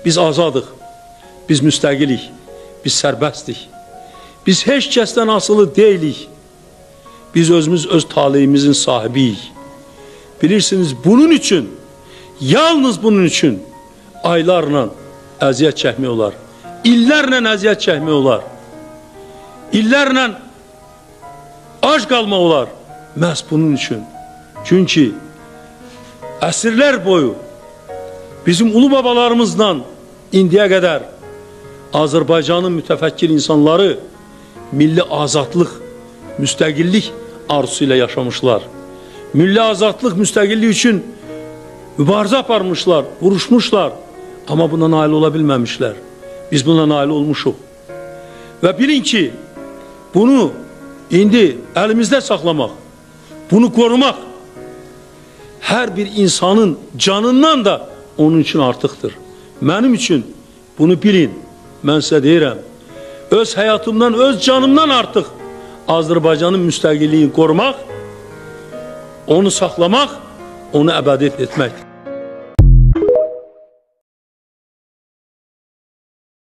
Biz azadıq, biz müstəqilik, biz sərbəstdik. Biz heç kəsdən asılı deyilik. Biz özümüz öz taleyimizin sahibiyik. Bilirsiniz, bunun üçün, yalnız bunun üçün aylarla əziyyət çəkmək olar. İllərlə əziyyət çəkmək olar. İllərlə ac qalmaq olar. Məhz bunun üçün. Çünki əsrlər boyu bizim ulu babalarımızdan indiyə qədər Azərbaycanın mütəfəkkir insanları milli azadlıq, müstəqillik arzusu ilə yaşamışlar. Milli azadlıq, müstəqillik üçün mübarizə aparmışlar, vuruşmuşlar. Amma buna nail ola bilməmişlər. Biz buna nail olmuşuq. Və bilin ki, bunu indi əlimizdə saxlamaq, bunu qorumaq hər bir insanın canından da onun üçün artıqdır. Mənim üçün bunu bilin, mən sizə deyirəm, öz həyatımdan, öz canımdan artıq Azərbaycanın müstəqilliyini qorumaq, onu saxlamaq, onu əbədi etməkdir.